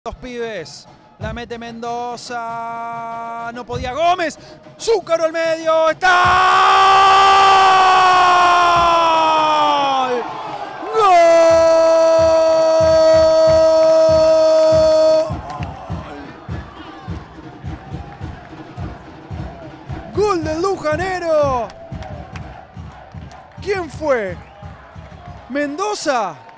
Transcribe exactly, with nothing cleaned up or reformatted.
Los pibes, la mete Mendoza, no podía Gómez, Zúcaro al medio, está ¡Gol! ¡Gol del Lujanero! ¿Quién fue? ¿Mendoza?